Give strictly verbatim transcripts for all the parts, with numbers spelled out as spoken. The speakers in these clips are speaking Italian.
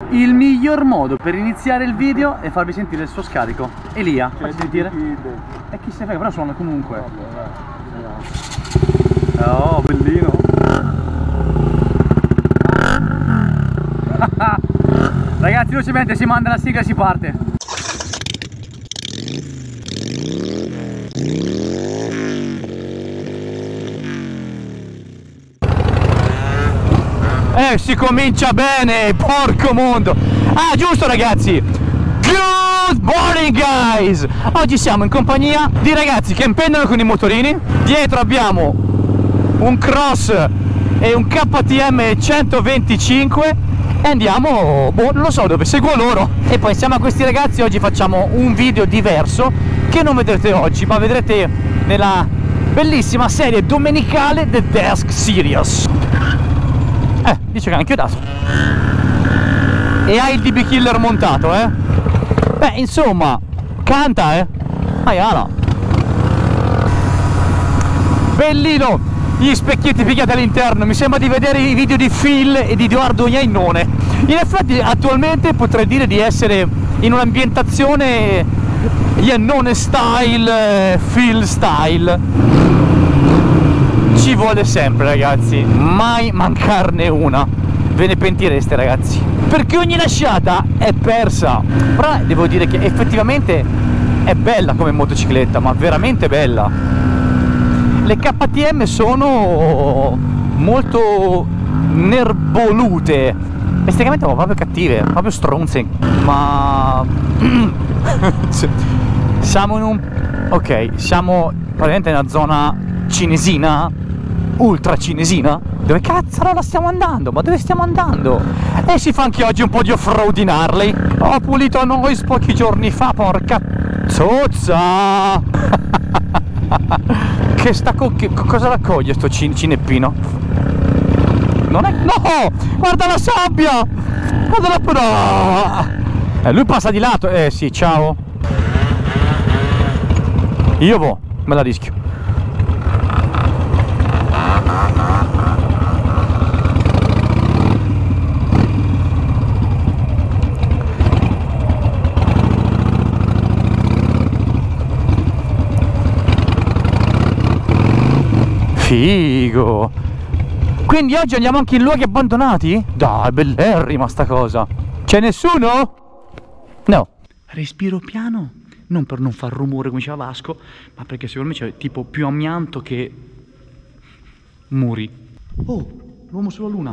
Il miglior modo per iniziare il video è farvi sentire il suo scarico. Elia, facci sentire. E chi se ne frega, però suona comunque. Oh, bellino. Ragazzi, velocemente si manda la sigla e si parte. Eh, si comincia bene, porco mondo. Ah, giusto ragazzi. Good morning guys. Oggi siamo in compagnia di ragazzi che impendono con i motorini. Dietro abbiamo un Cross e un K T M centoventicinque e andiamo, boh, non lo so dove, seguo loro. E poi insieme a questi ragazzi oggi facciamo un video diverso che non vedrete oggi, ma vedrete nella bellissima serie domenicale The Desk Series. Eh, dice che hanno chiodato. E hai il D B Killer montato, eh? Beh, insomma, canta, eh? Aiala. Bellino, gli specchietti pigliati all'interno. Mi sembra di vedere i video di Phil e di Edoardo Iainone. In effetti, attualmente potrei dire di essere in un'ambientazione Iainone style, Phil style. Ci vuole sempre ragazzi, mai mancarne una, ve ne pentireste ragazzi, perché ogni lasciata è persa. Però devo dire che effettivamente è bella come motocicletta, ma veramente bella. Le K T M sono molto nerbolute, esteticamente sono proprio cattive, proprio stronze, ma siamo in un... ok, siamo praticamente nella zona cinesina, ultra cinesina. Dove cazzarola stiamo andando? Ma dove stiamo andando? E si fa anche oggi un po' di off-road in Harley. Ho pulito Noise pochi giorni fa, porca zozza. Che sta co... che cosa raccoglie sto cin cineppino? Non è... no! Guarda la sabbia! Guarda la... no! Eh, lui passa di lato. Eh sì, ciao. Io vo, me la rischio. Figo. Quindi oggi andiamo anche in luoghi abbandonati? Dai, bellerrima sta cosa. C'è nessuno? No. Respiro piano, non per non far rumore come diceva Vasco, ma perché secondo me c'è tipo più amianto che muri. Oh, l'uomo sulla luna.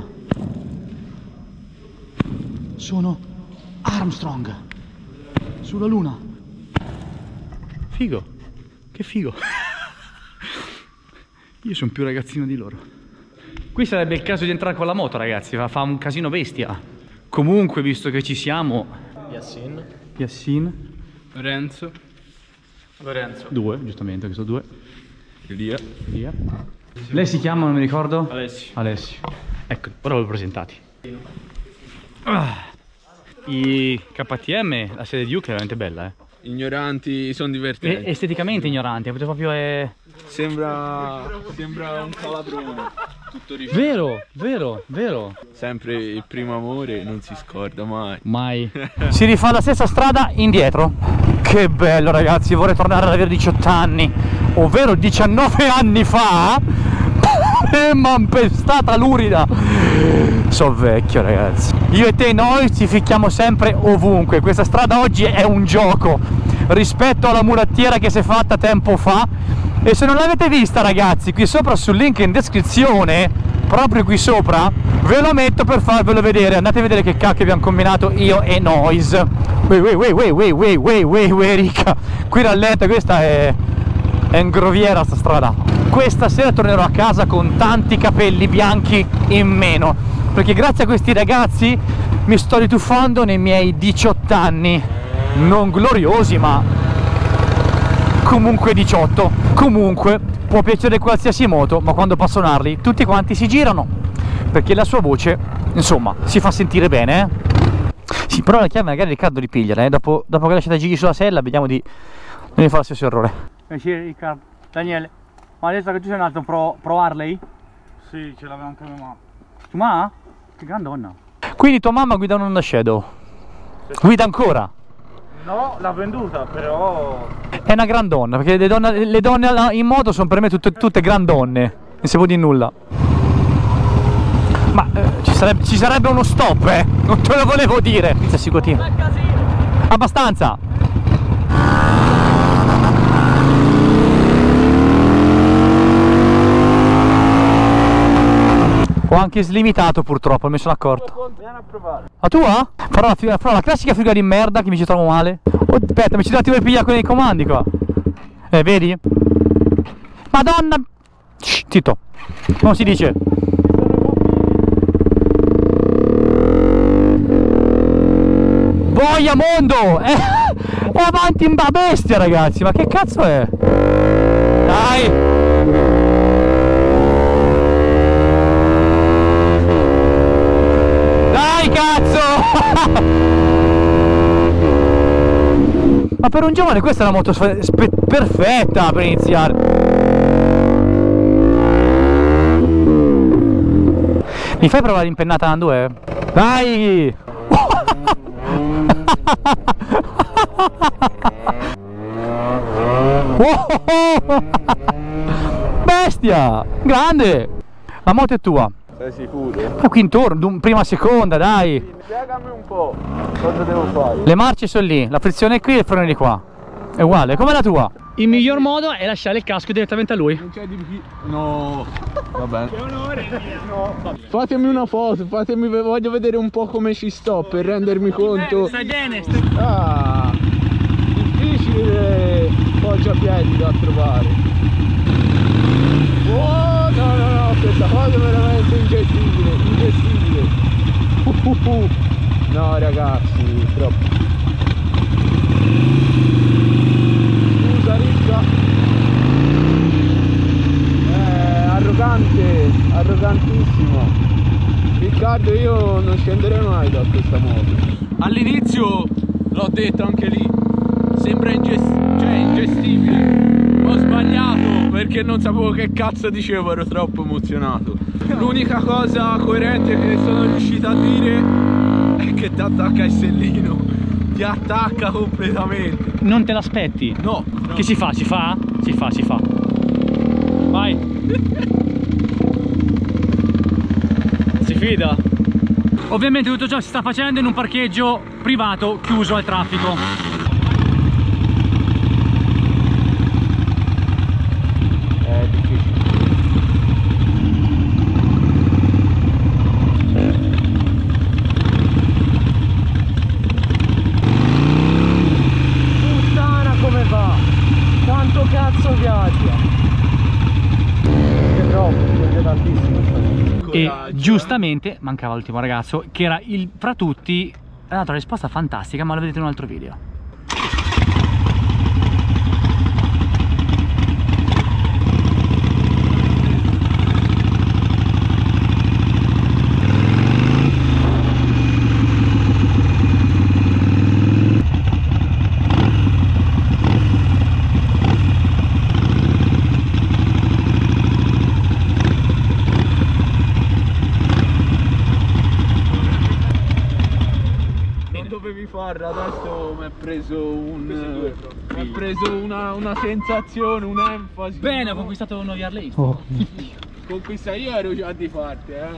Sono Armstrong sulla luna. Figo. Che figo. Io sono più ragazzino di loro. Qui sarebbe il caso di entrare con la moto ragazzi, fa un casino bestia. Comunque, visto che ci siamo, Yassin, Yassin, Lorenzo, Lorenzo, due, giustamente, questo due. Elia. Elia. Lei si chiama, non mi ricordo? Alessio. Alessio. Ecco, ora l'ho presentati. Ah. I K T M, la serie Duke è veramente bella, eh. Ignoranti, sono divertenti. E esteticamente ignoranti, proprio è... Sembra, sembra un calabrone. Tutto rifiuto. Vero, vero, vero. Sempre il primo amore non si scorda mai. Mai. Si rifà la stessa strada indietro. Che bello ragazzi, vorrei tornare ad avere diciotto anni, ovvero diciannove anni fa. E mampestata lurida. So vecchio ragazzi. Io e te noi ci ficchiamo sempre ovunque. Questa strada oggi è un gioco rispetto alla mulattiera che si è fatta tempo fa. E se non l'avete vista ragazzi, qui sopra sul link in descrizione, proprio qui sopra, ve lo metto per farvelo vedere. Andate a vedere che cacchio abbiamo combinato io e Noise. Wey wey wey wey wey wey wey wey wey rica. Qui rallenta, questa è è in groviera sta strada. Questa sera tornerò a casa con tanti capelli bianchi in meno, perché grazie a questi ragazzi mi sto rituffando nei miei diciotto anni, non gloriosi ma comunque diciotto. Comunque può piacere qualsiasi moto, ma quando passa un Harley tutti quanti si girano, perché la sua voce insomma si fa sentire bene, eh? Sì, però la chiave magari Riccardo li piglia, eh? dopo, dopo che lasciate giri sulla sella vediamo di non fare lo stesso errore. Sì, Riccardo. Daniele, ma adesso che tu sei andato pro, pro Harley? Sì, ce l'aveva anche mia mamma. Tu ma? Che gran donna. Quindi tua mamma guida un Honda Shadow? Guida ancora? No, l'ha venduta, però... È una gran donna, perché le donne, le donne in moto sono per me tutte, tutte gran donne. Non si può dire nulla. Ma eh, ci, sarebbe, ci sarebbe uno stop, eh! Non te lo volevo dire! Inizia si continua. Abbastanza! Ho anche slimitato purtroppo, me ne sono accorto. Vieni a provare. La tua? Farò la, farò la classica figa di merda che mi ci trovo male. Oh, aspetta, mi ci devo pigliare quelli nei comandi qua. Eh, vedi? Madonna! Shh, zitto. Non si dice. Boia mondo! È, è avanti in bestia, ragazzi. Ma che cazzo è? Dai! Cazzo! Ma per un giovane questa è una moto perfetta per iniziare. Mi fai provare l'impennata a due? Dai! Bestia! Grande! La moto è tua. Sei sicuro? Ma qui intorno, prima seconda, dai! Spiegami un po' cosa devo fare. Le marce sono lì, la frizione è qui e il freno è di qua. È uguale, come la tua. Il miglior modo è lasciare il casco direttamente a lui. Non c'è di più. No. Va bene. Che onore. No. Fatemi una foto, fatemi, voglio vedere un po' come ci sto per rendermi conto. Stai bene, stai bene. Ah, difficile poggiapiedi da trovare. Oh, no, no, no, questa cosa è veramente ingestibile, ingestibile. Uh, uh, uh. No, ragazzi, troppo. Scusa, Ricca. Eh, arrogante, arrogantissimo. Riccardo, io non scenderei mai da questa moto. All'inizio l'ho detto anche lì, sembra ingest- cioè, ingestibile. Ho sbagliato perché non sapevo che cazzo dicevo, ero troppo emozionato. L'unica cosa coerente che sono riuscito a dire è che ti attacca il sellino, ti attacca completamente. Non te l'aspetti? No, no. Che si fa? Si fa? Si fa, si fa. Vai. Si fida. Ovviamente tutto ciò si sta facendo in un parcheggio privato chiuso al traffico. E giustamente mancava l'ultimo ragazzo che era il fra tutti, ha dato una risposta fantastica, ma lo vedete in un altro video. Adesso mi è preso un mi è preso una, una sensazione, un'enfasi. Bene, ho conquistato un nuovo Harley. Oh. Conquista, io ero già di parte, eh.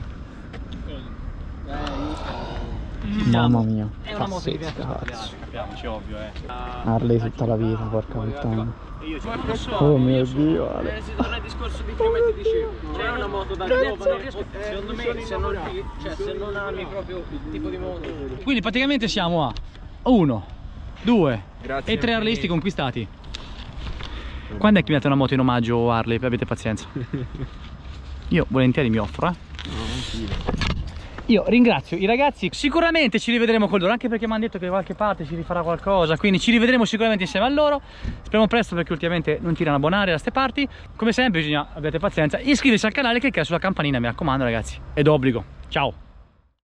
eh Mamma mia, è una moto che cazzo. Capiamoci, ovvio, eh. Harley tutta la vita, porca puttana. Oh mio Dio, Ale. Si torna al discorso di prima e ti dicevo, c'è una moto da nuova, non riesco, secondo me se non, cioè, se non ami proprio il tipo di moto. Quindi praticamente siamo a uno, due Grazie e tre Harleysti conquistati. Quando è che mi date una moto in omaggio Harley? Avete pazienza. Io volentieri mi offro, eh. Io ringrazio i ragazzi, sicuramente ci rivedremo con loro, anche perché mi hanno detto che da qualche parte ci rifarà qualcosa, quindi ci rivedremo sicuramente insieme a loro. Speriamo presto, perché ultimamente non tirano a abbonare da ste parti. Come sempre bisogna, abbiate pazienza, iscriversi al canale e cliccare sulla campanina, mi raccomando ragazzi, è d'obbligo. Ciao!